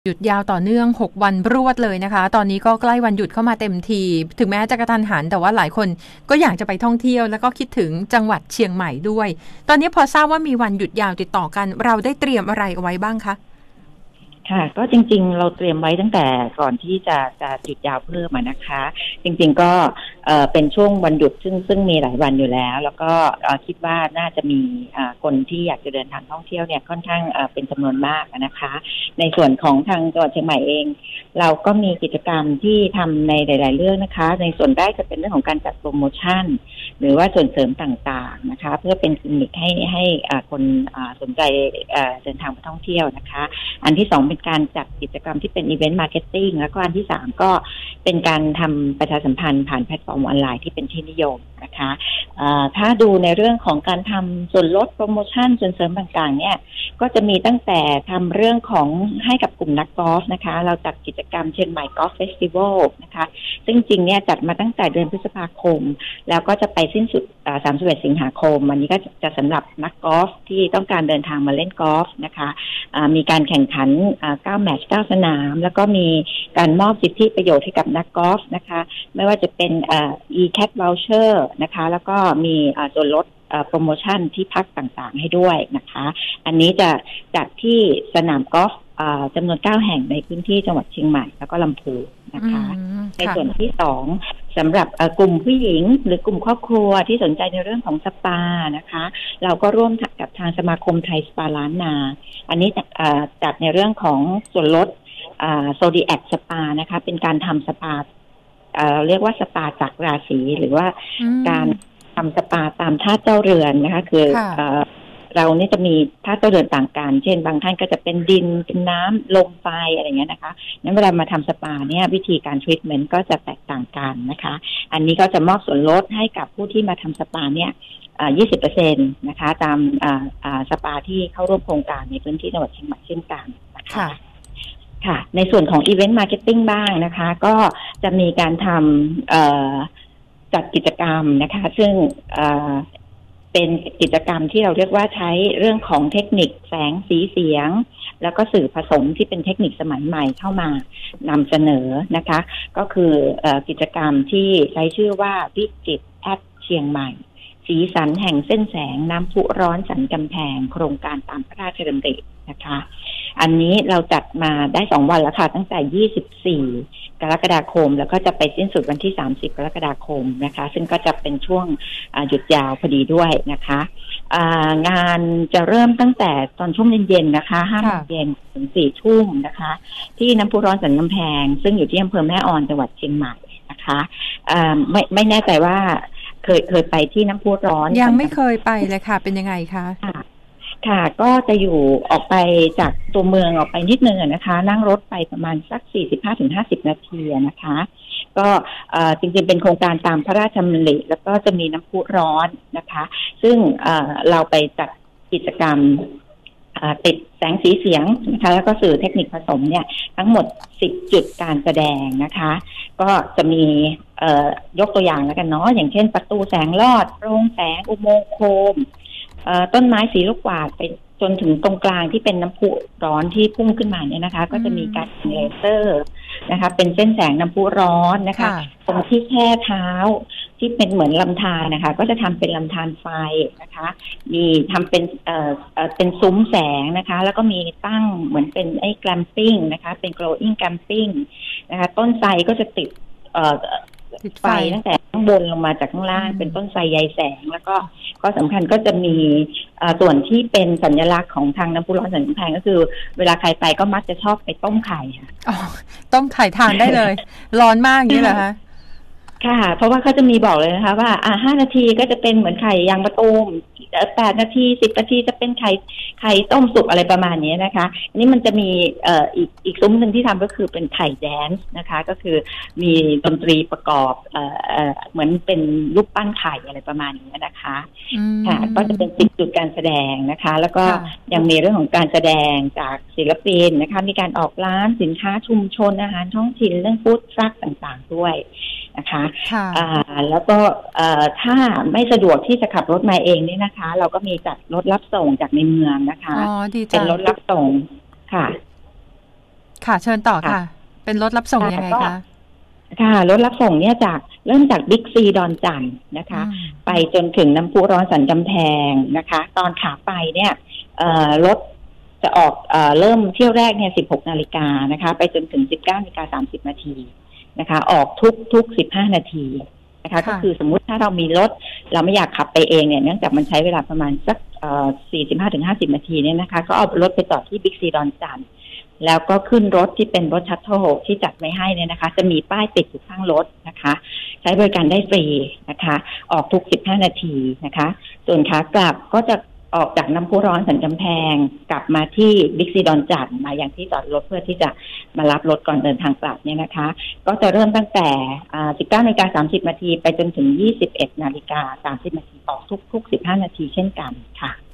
หยุดยาวต่อเนื่อง6วันรวดเลยนะคะตอนนี้ก็ใกล้วันหยุดเข้ามาเต็มทีถึงแม้จะกระทันหันแต่ว่าหลายคนก็อยากจะไปท่องเที่ยวแล้วก็คิดถึงจังหวัดเชียงใหม่ด้วยตอนนี้พอทราบว่ามีวันหยุดยาวติดต่อกันเราได้เตรียมอะไรเอาไว้บ้างคะค่ะก็จริงๆเราเตรียมไว้ตั้งแต่ก่อนที่จะหยุดยาวเพิ่มนะคะจริงๆก็เป็นช่วงวันหยุดซึ่งมีหลายวันอยู่แล้วก็คิดว่าน่าจะมีคนที่อยากจะเดินทางท่องเที่ยวเนี่ยค่อนข้างเป็นจำนวนมากนะคะในส่วนของทางจังหวัดเชียงใหม่เองเราก็มีกิจกรรมที่ทำในหลายๆเรื่องนะคะในส่วนแรกจะเป็นเรื่องของการจัดโปรโมชั่นหรือว่าส่วนเสริมต่างๆนะคะเพื่อเป็นกิมมิคให้คนสนใจเดินทางไปท่องเที่ยวนะคะอันที่สองเป็นการจัดกิจกรรมที่เป็นอีเวนต์มาร์เก็ตติ้งแล้วก็อันที่สามก็เป็นการทำประชาสัมพันธ์ผ่านแพลตฟอร์มออนไลน์ที่เป็นที่นิยมนะคะถ้าดูในเรื่องของการทำส่วนลดโปรโมชั่นส่วนเสริมต่างๆเนี่ยก็จะมีตั้งแต่ทำเรื่องของให้กับกลุ่มนักกอล์ฟนะคะเราจัดกิจกรรมเชียงใหม่กอล์ฟเฟสติวัลนะคะซึ่งจริงเนี่ยจัดมาตั้งแต่เดือนพฤษภาคมแล้วก็จะไปสิ้นสุด31 สิงหาคมวันนี้ก็จะสำหรับนักกอล์ฟที่ต้องการเดินทางมาเล่นกอล์ฟนะคะมีการแข่งขัน9 แมตช์ 9 สนามแล้วก็มีการมอบสิทธิประโยชน์ให้กับนักกอล์ฟนะคะไม่ว่าจะเป็นe-cat voucher นะคะแล้วก็มีส่วนลดโปรโมชั่นที่พักต่างๆให้ด้วยนะคะอันนี้จะจัดที่สนามกอล์ฟจำนวน9 แห่งในพื้นที่จังหวัดเชียงใหม่แล้วก็ลำพูนนะคะในส่วนที่2สำหรับกลุ่มผู้หญิงหรือกลุ่มครอบครัวที่สนใจในเรื่องของสปานะคะเราก็ร่วมกับทางสมาคมไทยสปาล้านนาอันนี้จัดในเรื่องของส่วนลดโซดีแอคสปานะคะเป็นการทำสปาเรียกว่าสปาจากราศีหรือว่าการทำสปาตามธาตุเจ้าเรือนนะคะคือเรานี่จะมีธาตุเจ้าเรือนต่างกันเช่นบางท่านก็จะเป็นดินเป็นน้ำลมไฟอะไรเงี้ยนะคะนั้นเวลามาทำสปาเนี่ยวิธีการทรีทเมนต์ก็จะแตกต่างกันนะคะอันนี้ก็จะมอบส่วนลดให้กับผู้ที่มาทำสปาเนี่ย20% นะคะตามสปาที่เข้าร่วมโครงการในพื้นที่จังหวัดเชียงใหม่เช่นกันนะคะค่ะในส่วนของอีเวนต์มาร์เก็ตติ้งบ้างนะคะก็จะมีการทำจัดกิจกรรมนะคะซึ่งเป็นกิจกรรมที่เราเรียกว่าใช้เรื่องของเทคนิคแสงสีเสียงแล้วก็สื่อผสมที่เป็นเทคนิคสมัยใหม่เข้ามานำเสนอนะคะก็คือกิจกรรมที่ใช้ชื่อว่าวิจิตรแอดเชียงใหม่สีสันแห่งเส้นแสงน้ำพุร้อนสันกำแพงโครงการตามพระราชดำรินะคะอันนี้เราจัดมาได้2 วันแล้วค่ะตั้งแต่24 กรกฎาคมแล้วก็จะไปสิ้นสุดวันที่30 กรกฎาคมนะคะซึ่งก็จะเป็นช่วงหยุดยาวพอดีด้วยนะคะงานจะเริ่มตั้งแต่ตอนช่วงเย็นๆนะคะ5 โมงเย็นถึง4 ทุ่มนะคะที่น้ำพุร้อนสันกำแพงซึ่งอยู่ที่อำเภอแม่ออนจังหวัดเชียงใหม่นะคะไม่แน่ใจว่าเคยไปที่น้ำพุร้อนยังไม่เคยไปเลยค่ะเป็นยังไงคะค่ะก็จะอยู่ออกไปจากตัวเมืองออกไปนิดนึงนะคะนั่งรถไปประมาณสัก 45-50 นาทีนะคะก็จริงๆเป็นโครงการตามพระราชดำริแล้วก็จะมีน้ำพุร้อนนะคะซึ่งเราไปจัดกิจกรรมติดแสงสีเสียงนะคะแล้วก็สื่อเทคนิคผสมเนี่ยทั้งหมด10 จุดการแสดงนะคะก็จะมียกตัวอย่างแล้วกันเนาะอย่างเช่นประตูแสงลอดโปร่งแสงอุโมงค์โคมต้นไม้สีลูกกวาดไปจนถึงตรงกลางที่เป็นน้ำพุร้อนที่พุ่งขึ้นมาเนี่ยนะคะก็จะมีการเลเซอร์นะคะเป็นเส้นแสงน้ำพุร้อนนะคะตรงที่แช่เท้าที่เป็นเหมือนลำธารนะคะก็จะทำเป็นลำธารไฟนะคะมีทำเป็นซุ้มแสงนะคะแล้วก็มีตั้งเหมือนเป็นไอ้แกลมปิ้งนะคะเป็น glowing camping นะคะต้นไทรก็จะติดไฟตั้งแต่ข้างบนลงมาจากข้างล่างเป็นต้นไทรใยแสงแล้วก็ข้อสำคัญก็จะมีส่วนที่เป็นสัญลักษณ์ของทางน้ำพุร้อนสันกำแพงก็คือเวลาใครไปก็มักจะชอบไปต้มไข่ค่ะต้มไข่ทานได้เลยร้อนมากนี่เหรอคะค่ะเพราะว่าเขาจะมีบอกเลยนะคะว่า5 นาทีก็จะเป็นเหมือนไข่ยางมะตูม8 นาที10 นาทีจะเป็นไข่ต้มสุกอะไรประมาณนี้นะคะอันนี้มันจะมีอีกซุ้มหนึ่งที่ทำก็คือเป็นไข่แดนซ์นะคะก็คือมีดนตรีประกอบเหมือนเป็นรูปปั้นไข่อะไรประมาณนี้นะคะค่ะก็จะเป็น10 จุดการแสดงนะคะแล้วก็ยังมีเรื่องของการแสดงจากศิลปินนะคะมีการออกร้านสินค้าชุมชนอาหารท้องถิ่นเรื่องฟู้ดทรัคต่างๆด้วยนะคะแล้วก็ถ้าไม่สะดวกที่จะขับรถมาเองนี่นะคะเราก็มีจัดรถรับส่งจากในเมืองนะคะเป็นรถรับส่งค่ะค่ะเชิญต่อค่ะ เป็นรถรับส่งยังไงคะค่ะรถรับส่งเนี่ยเริ่มจากบิ๊กซีดอนจันทร์นะคะไปจนถึงน้ำพุร้อนสันกำแพงนะคะตอนขาไปเนี่ยรถจะออกเริ่มเที่ยวแรกเนี่ย16 นาฬิกานะคะไปจนถึง 19:30 นาทีนะคะออกทุก15 นาทีนะคะก็คือสมมุติถ้าเรามีรถเราไม่อยากขับไปเองเนี่ยเนื่องจากมันใช้เวลาประมาณสัก45-50 นาทีเนี่ยนะคะก็เอารถไปจอดที่บิ๊กซีดอนจันทร์แล้วก็ขึ้นรถที่เป็นรถชัตเทิลที่จัดไว้ให้เนี่ยนะคะจะมีป้ายติดอยู่ข้างรถนะคะใช้บริการได้ฟรีนะคะออกทุก15 นาทีนะคะส่วนขากลับก็จะออกจากน้ำพุร้อนสันกำแพงกลับมาที่บิ๊กซีดอนจันทร์มาอย่างที่จอดรถเพื่อที่จะมารับรถก่อนเดินทางกลับเนี่ยนะคะก็จะเริ่มตั้งแต่19:30 นาทีไปจนถึง21:30 นาทีออกทุก15 นาทีเช่นกันค่ะ